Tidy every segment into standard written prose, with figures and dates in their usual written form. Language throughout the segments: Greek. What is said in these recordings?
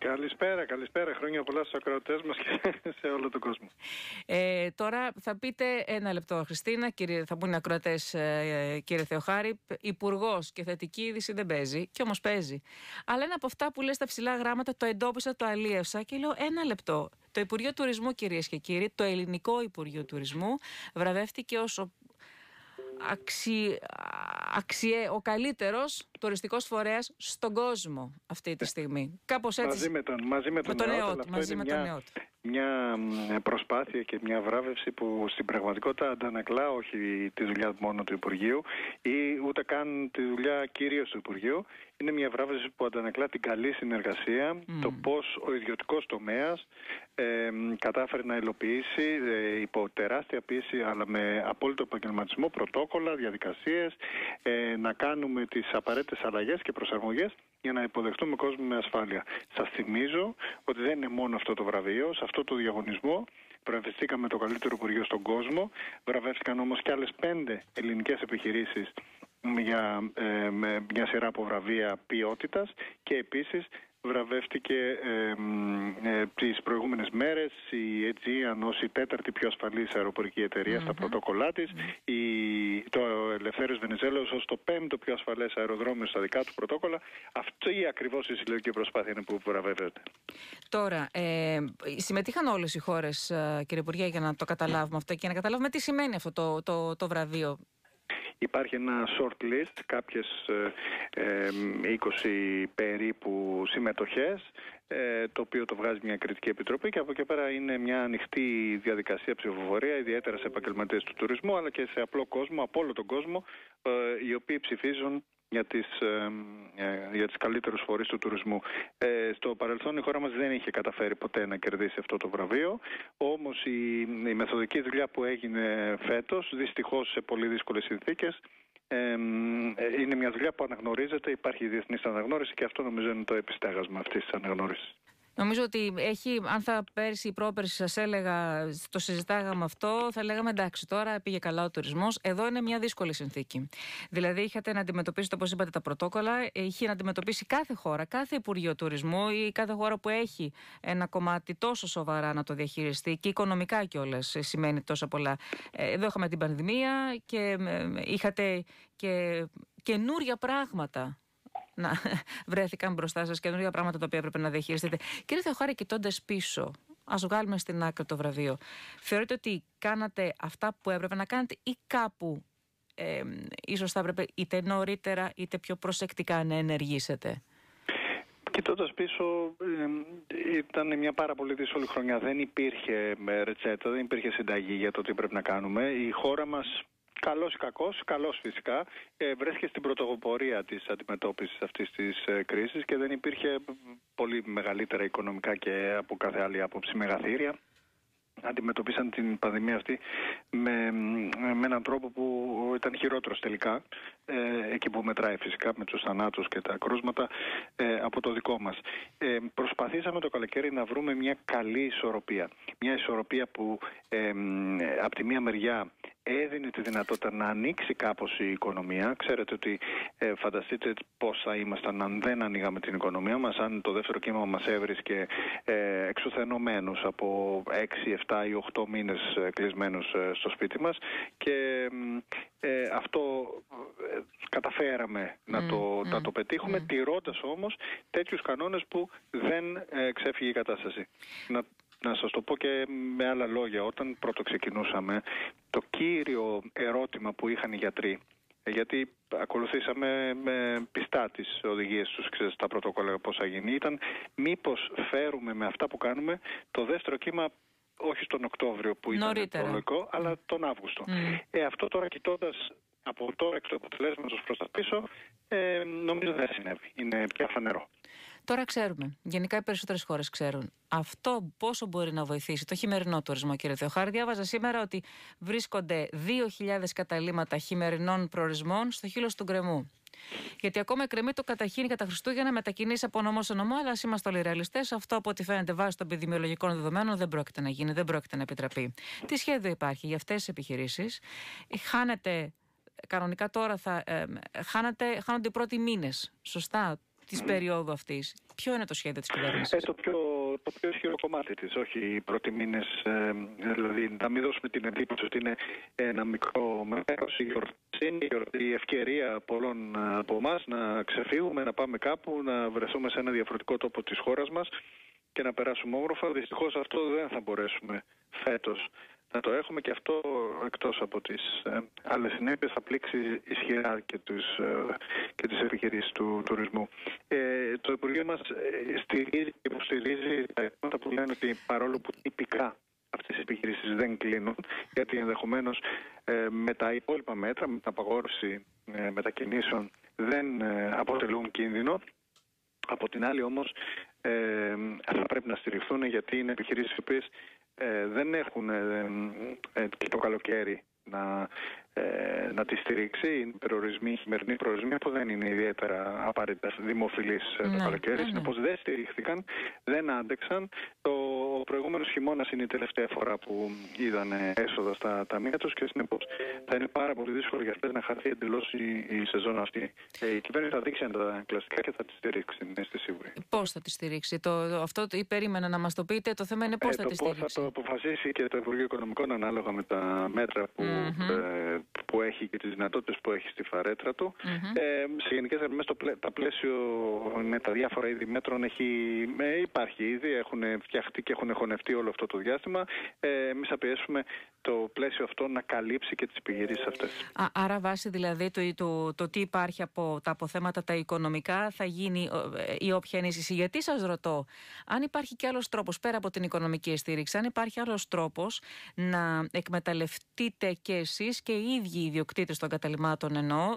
Καλησπέρα. Χρόνια πολλά στους ακροατές μας και σε όλο τον κόσμο. Τώρα θα πείτε ένα λεπτό, Χριστίνα, θα πούνε οι ακροατές, κύριε Θεοχάρη. Υπουργός και θετική είδηση δεν παίζει, κι όμως παίζει. Αλλά ένα από αυτά που λέει στα ψηλά γράμματα, το εντόπισα, το αλίευσα και λέω ένα λεπτό. Το Υπουργείο Τουρισμού, κυρίες και κύριοι, το ελληνικό Υπουργείο Τουρισμού, βραβεύτηκε ως ο καλύτερος τουριστικός φορέας στον κόσμο αυτή τη στιγμή. Κάπως έτσι. Μαζί με τον ΝΕΟΤ. Μια προσπάθεια και μια βράβευση που στην πραγματικότητα αντανακλά όχι τη δουλειά μόνο του Υπουργείου ή ούτε καν τη δουλειά κυρίως του Υπουργείου. Είναι μια βράβευση που αντανακλά την καλή συνεργασία, το πώς ο ιδιωτικός τομέας κατάφερε να υλοποιήσει υπό τεράστια πίεση αλλά με απόλυτο επαγγελματισμό πρωτόκολλα, διαδικασίες, να κάνουμε τις απαραίτητες αλλαγές και προσαρμογές για να υποδεχτούμε κόσμο με ασφάλεια. Σας θυμίζω ότι δεν είναι μόνο αυτό το βραβείο. Σε αυτό το διαγωνισμό βραβευτήκαμε το καλύτερο Υπουργείο στον κόσμο. Βραβεύτηκαν όμως και άλλες 5 ελληνικές επιχειρήσεις για μια σειρά από βραβεία ποιότητας και επίσης βραβεύτηκε τις προηγούμενες μέρες η Aegean ως η 4η πιο ασφαλής αεροπορική εταιρεία στα πρωτόκολλά της, το Ελευθέριος Βενιζέλος ως το 5ο πιο ασφαλές αεροδρόμιο στα δικά του πρωτόκολλα. Αυτή ακριβώς η συλλογική προσπάθεια είναι που βραβεύεται. Τώρα, συμμετείχαν όλες οι χώρες, κύριε Υπουργέ, για να το καταλάβουμε αυτό και να καταλάβουμε τι σημαίνει αυτό το βραβείο. Υπάρχει ένα short list, κάποιες 20 περίπου συμμετοχές, το οποίο το βγάζει μια κριτική επιτροπή και από εκεί πέρα είναι μια ανοιχτή διαδικασία ψηφοφορία, ιδιαίτερα σε επαγγελματίες του τουρισμού αλλά και σε απλό κόσμο, από όλο τον κόσμο, οι οποίοι ψηφίζουν για τις καλύτερους φορείς του τουρισμού. Στο παρελθόν η χώρα μας δεν είχε καταφέρει ποτέ να κερδίσει αυτό το βραβείο, όμως η μεθοδική δουλειά που έγινε φέτος, δυστυχώς σε πολύ δύσκολες συνθήκες, είναι μια δουλειά που αναγνωρίζεται, υπάρχει διεθνής αναγνώριση και αυτό νομίζω είναι το επιστέγασμα αυτής της αναγνώρισης. Νομίζω ότι αν θα πέρσι ή πρόπερσι σας έλεγα, το συζητάγαμε αυτό, θα λέγαμε εντάξει, τώρα πήγε καλά ο τουρισμός. Εδώ είναι μια δύσκολη συνθήκη. Δηλαδή, είχατε να αντιμετωπίσετε, όπως είπατε, τα πρωτόκολλα, είχε να αντιμετωπίσει κάθε χώρα, κάθε Υπουργείο Τουρισμού ή κάθε χώρα που έχει ένα κομμάτι τόσο σοβαρά να το διαχειριστεί και οικονομικά κιόλας σημαίνει τόσα πολλά. Εδώ είχαμε την πανδημία και είχατε και καινούρια πράγματα. Να βρέθηκαν μπροστά σας, καινούργια πράγματα τα οποία έπρεπε να διαχειριστείτε. Κύριε Θεοχάρη, κοιτώντας πίσω, ας βγάλουμε στην άκρη το βραβείο. Θεωρείτε ότι κάνατε αυτά που έπρεπε να κάνετε ή κάπου ίσως θα έπρεπε είτε νωρίτερα είτε πιο προσεκτικά να ενεργήσετε? Κοιτώντας πίσω, ήταν μια πάρα πολύ δύσκολη χρονιά. Δεν υπήρχε ρετσέτα, δεν υπήρχε συνταγή για το τι πρέπει να κάνουμε. Η χώρα μας, καλός ή κακός, καλός φυσικά, βρέθηκε στην πρωτοπορία της αντιμετώπισης αυτής της κρίσης και δεν υπήρχε πολύ μεγαλύτερα οικονομικά και από κάθε άλλη άποψη μεγαθύρια. Αντιμετωπίσαν την πανδημία αυτή με έναν τρόπο που ήταν χειρότερος τελικά, εκεί που μετράει φυσικά με τους θανάτους και τα κρούσματα, από το δικό μας. Προσπαθήσαμε το καλοκαίρι να βρούμε μια καλή ισορροπία. Μια ισορροπία που από τη μία μεριά έδινε τη δυνατότητα να ανοίξει κάπως η οικονομία. Ξέρετε ότι φανταστείτε πώς θα ήμασταν αν δεν ανοίγαμε την οικονομία μας, αν το δεύτερο κύμα μας έβρισκε εξουθενωμένους από 6, 7 ή 8 μήνες κλεισμένους στο σπίτι μας και αυτό καταφέραμε να το πετύχουμε, τηρώντας όμως τέτοιους κανόνες που δεν ξέφυγε η κατάσταση. Να σας το πω και με άλλα λόγια, όταν πρώτο ξεκινούσαμε, το κύριο ερώτημα που είχαν οι γιατροί, γιατί ακολουθήσαμε με πιστά τις οδηγίες τους, ξέρετε, τα πρωτόκολλα πώς θα γίνει, ήταν μήπως φέρουμε με αυτά που κάνουμε το δεύτερο κύμα όχι στον Οκτώβριο που ήταν το λογικό, αλλά τον Αύγουστο. Αυτό τώρα, κοιτώντας από τώρα εκ του αποτελέσματος προς τα πίσω, νομίζω δεν συνέβη. Είναι πια φανερό. Τώρα ξέρουμε, γενικά οι περισσότερες χώρες ξέρουν αυτό πόσο μπορεί να βοηθήσει το χειμερινό τουρισμό, κύριε Θεοχάρη. Διάβαζα σήμερα ότι βρίσκονται 2.000 καταλύματα χειμερινών προορισμών στο χείλος του γκρεμού. Γιατί ακόμα εκκρεμεί το καταχύνει κατά Χριστούγεννα μετακινήσει από νομό σε νομό, αλλά ας είμαστε όλοι ρεαλιστές. Αυτό από ό,τι φαίνεται βάσει των επιδημιολογικών δεδομένων δεν πρόκειται να γίνει, δεν πρόκειται να επιτραπεί. Τι σχέδιο υπάρχει για αυτές τις επιχειρήσεις? Χάνεται, κανονικά τώρα χάνονται οι πρώτοι μήνες. Σωστά. της περίοδου αυτής? Ποιο είναι το σχέδιο της κυβέρνησης? Το πιο ισχυρό κομμάτι της, όχι οι πρώτοι μήνες, δηλαδή να μην δώσουμε την εντύπωση ότι είναι ένα μικρό μέρος. Η ευκαιρία πολλών από εμάς να ξεφύγουμε, να πάμε κάπου, να βρεθούμε σε ένα διαφορετικό τόπο της χώρας μας και να περάσουμε όμορφα. Δυστυχώς αυτό δεν θα μπορέσουμε φέτος να το έχουμε, και αυτό, εκτός από τις άλλες συνέπειες, θα πλήξει ισχυρά και τις επιχειρήσεις του τουρισμού. Το Υπουργείο μας στηρίζει και υποστηρίζει τα θέματα που λένε ότι παρόλο που τυπικά αυτές οι επιχειρήσεις δεν κλείνουν, γιατί ενδεχομένως με τα υπόλοιπα μέτρα, με την απαγόρευση μετακινήσεων, δεν αποτελούν κίνδυνο. Από την άλλη όμως θα πρέπει να στηριχθούν, γιατί είναι επιχειρήσεις οι οποίες δεν έχουν και το καλοκαίρι να τη στηρίξει. Είναι χειμερινοί προορισμοί που δεν είναι ιδιαίτερα απαραίτητα δημοφιλείς το καλοκαίρι. Συνεπώς δεν στηρίχθηκαν, δεν άντεξαν. Ο προηγούμενος χειμώνας είναι η τελευταία φορά που είδαν έσοδα στα ταμεία τους και συνεπώς θα είναι πάρα πολύ δύσκολο για αυτές να χαθεί εντελώς η σεζόν αυτή. Η κυβέρνηση θα δείξει τα κλασικά και θα τη στηρίξει, είστε σίγουροι. Πώς θα τη στηρίξει? Αυτό περίμενα να μας το πείτε. Το θέμα είναι πώς θα τη στηρίξει. Πώς θα το αποφασίσει και το Υπουργείο Οικονομικών ανάλογα με τα μέτρα που έχει και τις δυνατότητες που έχει στη φαρέτρα του. Σε γενικές γραμμές το πλαίσιο με τα διάφορα είδη μέτρων υπάρχει ήδη, έχουν φτιαχτεί και έχουν χωνευτεί όλο αυτό το διάστημα. Εμείς θα πιέσουμε το πλαίσιο αυτό να καλύψει και τις επιχειρήσεις αυτές. Άρα βάσει δηλαδή το τι υπάρχει από τα αποθέματα τα οικονομικά θα γίνει η όποια ενίσχυση. Γιατί σας ρωτώ, αν υπάρχει και άλλος τρόπος πέρα από την οικονομική στήριξη, αν υπάρχει άλλος τρόπος να εκμεταλλευτείτε και εσείς και οι ίδιοι οι ιδιοκτήτες των καταλυμάτων, εννοώ,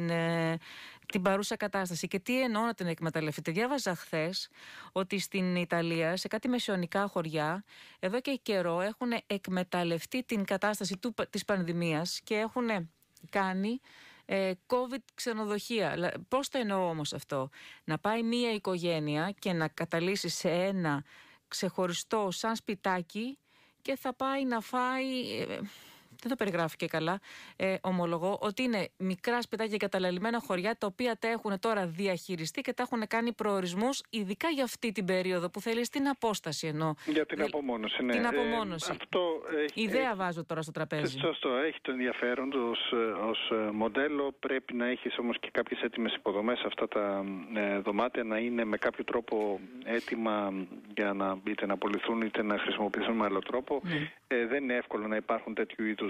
την παρούσα κατάσταση. Και τι εννοώ να την εκμεταλλευτείτε? Διάβαζα χθες ότι στην Ιταλία, σε κάτι μεσαιωνικά χωριά, εδώ και καιρό έχουν εκμεταλλευτεί την κατάσταση της πανδημίας και έχουν κάνει COVID ξενοδοχεία. Πώς το εννοώ όμως αυτό? Να πάει μία οικογένεια και να καταλύσει σε ένα ξεχωριστό σαν σπιτάκι και θα πάει να φάει... Δεν το περιγράφει και καλά, ομολογώ, ότι είναι μικρά σπιτάκια εγκαταλελειμμένα χωριά, τα οποία τα έχουν τώρα διαχειριστεί και τα έχουν κάνει προορισμούς, ειδικά για αυτή την περίοδο που θέλει την απόσταση εννοώ. Για την απομόνωση, ναι. Την απομόνωση. Ιδέα βάζω τώρα στο τραπέζι. Σωστό, έχει το ενδιαφέρον ως μοντέλο. Πρέπει να έχεις όμως και κάποιες έτοιμες υποδομές σε αυτά τα δωμάτια, να είναι με κάποιο τρόπο έτοιμα για να είτε να απολυθούν είτε να χρησιμοποιηθούν με άλλο τρόπο. Δεν είναι εύκολο να υπάρχουν τέτοιου είδους.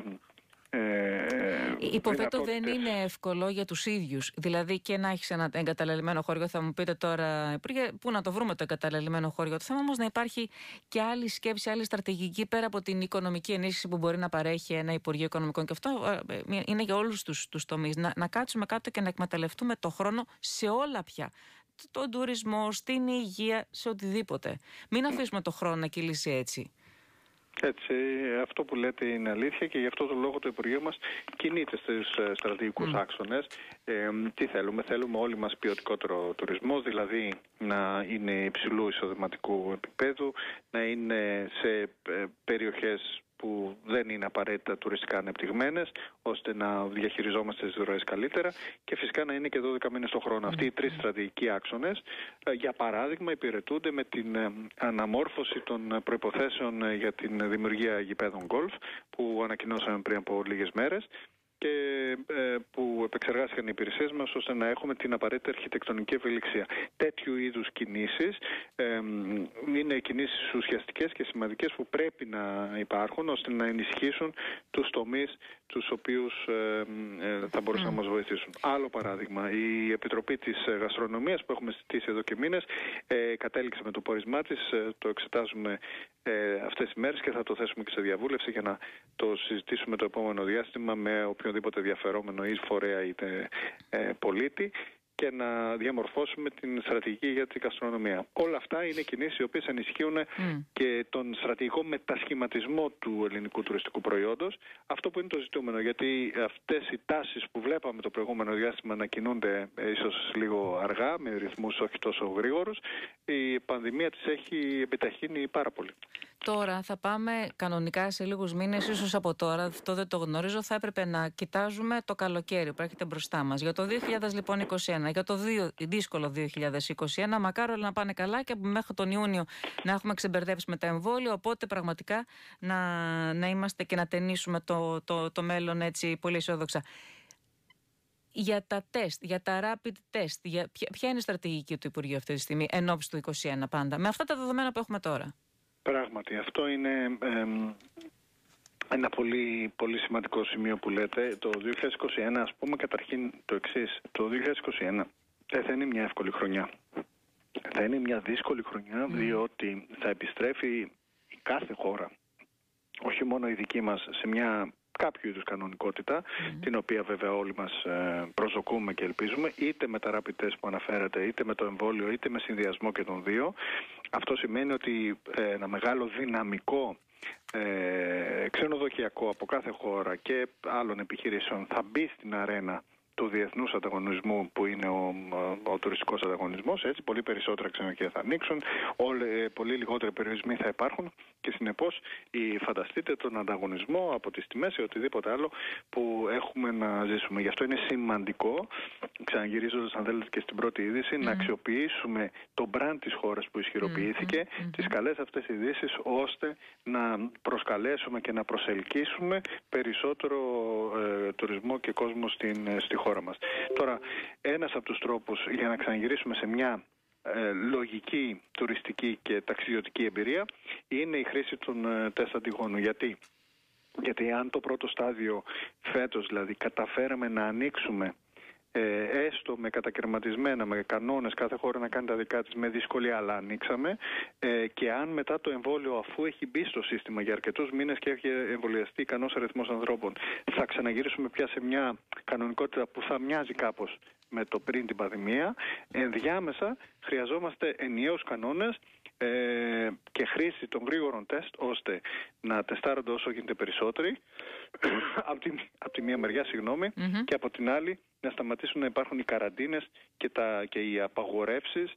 Υποθέτω δεν είναι εύκολο για τους ίδιους. Δηλαδή και να έχεις ένα εγκαταλελειμμένο χωριό, θα μου πείτε τώρα, Υπουργέ, πού να το βρούμε το εγκαταλελειμμένο χωριό? Το θέμα όμως να υπάρχει και άλλη σκέψη, άλλη στρατηγική πέρα από την οικονομική ενίσχυση που μπορεί να παρέχει ένα Υπουργείο Οικονομικών. Και αυτό είναι για όλους τους τομείς. Να κάτσουμε κάτω και να εκμεταλλευτούμε το χρόνο σε όλα πια. Τον τουρισμό, στην υγεία, σε οτιδήποτε. Μην αφήσουμε το χρόνο να κυλήσει έτσι. Έτσι, αυτό που λέτε είναι αλήθεια και γι' αυτό το λόγο το Υπουργείο μας κινείται στους στρατηγικούς άξονες. Τι θέλουμε? Θέλουμε όλοι μας ποιοτικότερο τουρισμό, δηλαδή να είναι υψηλού εισοδηματικού επίπεδου, να είναι σε περιοχές που δεν είναι απαραίτητα τουριστικά ανεπτυγμένες, ώστε να διαχειριζόμαστε τις ροές καλύτερα και φυσικά να είναι και 12 μήνες το χρόνο. Αυτοί οι τρεις στρατηγικοί άξονες, για παράδειγμα, υπηρετούνται με την αναμόρφωση των προϋποθέσεων για την δημιουργία γηπέδων γκολφ, που ανακοινώσαμε πριν από λίγες μέρες και που επεξεργάστηκαν οι υπηρεσίες μας ώστε να έχουμε την απαραίτητη αρχιτεκτονική ευελιξία. Τέτοιου είδους κινήσεις είναι κινήσεις ουσιαστικές και σημαντικές που πρέπει να υπάρχουν ώστε να ενισχύσουν τους τομείς τους οποίους θα μπορούσαν να μας βοηθήσουν. Άλλο παράδειγμα, η Επιτροπή της Γαστρονομίας που έχουμε συζητήσει εδώ και μήνες κατέληξε με το πόρισμά της, το εξετάζουμε αυτές τις μέρες και θα το θέσουμε και σε διαβούλευση για να το συζητήσουμε το επόμενο διάστημα με οποιοδήποτε ενδιαφερόμενο ή φορέα είτε πολίτη και να διαμορφώσουμε την στρατηγική για την γαστρονομία. Όλα αυτά είναι κινήσεις οι οποίες ενισχύουν και τον στρατηγικό μετασχηματισμό του ελληνικού τουριστικού προϊόντος. Αυτό που είναι το ζητούμενο, γιατί αυτές οι τάσεις που βλέπαμε το προηγούμενο διάστημα να κινούνται ίσως λίγο αργά, με ρυθμούς όχι τόσο γρήγορους, η πανδημία τις έχει επιταχύνει πάρα πολύ. Τώρα θα πάμε κανονικά σε λίγους μήνες, ίσως από τώρα, αυτό δεν το γνωρίζω, θα έπρεπε να κοιτάζουμε το καλοκαίρι που έρχεται μπροστά μας. Για το 2021, για το δύσκολο 2021, μακάρι όλα να πάνε καλά και μέχρι τον Ιούνιο να έχουμε ξεμπερδέψει με τα εμβόλια, οπότε πραγματικά να είμαστε και να ταινίσουμε το μέλλον έτσι πολύ αισιόδοξα. Για τα τεστ, για τα rapid test, ποια είναι η στρατηγική του Υπουργείου αυτή τη στιγμή, ενόψει του 2021 πάντα, με αυτά τα δεδομένα που έχουμε τώρα? Πράγματι, αυτό είναι ένα πολύ, πολύ σημαντικό σημείο που λέτε. Το 2021, ας πούμε καταρχήν το εξής. Το 2021 δεν θα είναι μια εύκολη χρονιά. Θα είναι μια δύσκολη χρονιά, διότι θα επιστρέφει η κάθε χώρα, όχι μόνο η δική μας, σε μια κάποιο είδους κανονικότητα, την οποία βέβαια όλοι μας προσδοκούμε και ελπίζουμε, είτε με τα rapid test που αναφέρατε, είτε με το εμβόλιο, είτε με συνδυασμό και των δύο. Αυτό σημαίνει ότι ένα μεγάλο δυναμικό ξενοδοχειακό από κάθε χώρα και άλλων επιχειρήσεων θα μπει στην αρένα του διεθνούς ανταγωνισμού που είναι ο τουριστικός ανταγωνισμός. Έτσι, πολύ περισσότερα ξενοδοχεία θα ανοίξουν, πολύ λιγότεροι περιορισμοί θα υπάρχουν και συνεπώς φανταστείτε τον ανταγωνισμό από τις τιμές ή οτιδήποτε άλλο που έχουμε να ζήσουμε. Γι' αυτό είναι σημαντικό, ξαναγυρίζοντας αν θέλετε και στην πρώτη είδηση, να αξιοποιήσουμε το brand της χώρας που ισχυροποιήθηκε, τις καλές αυτές ειδήσεις, ώστε να προσκαλέσουμε και να προσελκύσουμε περισσότερο τουρισμό και κόσμο στη χώρα μας. Τώρα, ένας από τους τρόπους για να ξαναγυρίσουμε σε μια λογική τουριστική και ταξιδιωτική εμπειρία είναι η χρήση των τεστ αντιγόνου. Γιατί αν το πρώτο στάδιο φέτος δηλαδή καταφέραμε να ανοίξουμε έστω με κατακαιρματισμένα, με κανόνες, κάθε χώρα να κάνει τα δικά της, με δυσκολία, αλλά ανοίξαμε, και αν μετά το εμβόλιο, αφού έχει μπει στο σύστημα για αρκετούς μήνες και έχει εμβολιαστεί ικανός αριθμός ανθρώπων, θα ξαναγυρίσουμε πια σε μια κανονικότητα που θα μοιάζει κάπως με το πριν την πανδημία. Ενδιάμεσα χρειαζόμαστε ενιαίους κανόνες και χρήση των γρήγορων τεστ, ώστε να τεστάρονται όσο γίνεται περισσότεροι από τη μία μεριά, και από την άλλη να σταματήσουν να υπάρχουν οι καραντίνες και οι απαγορεύσεις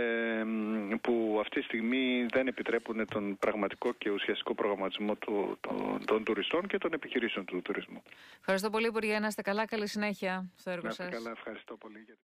που αυτή τη στιγμή δεν επιτρέπουν τον πραγματικό και ουσιαστικό προγραμματισμό των τουριστών και των επιχειρήσεων του τουρισμού. Ευχαριστώ πολύ, Υπουργέ. Να είστε καλά. Καλή συνέχεια στο έργο σας. Να είστε καλά. Ευχαριστώ πολύ.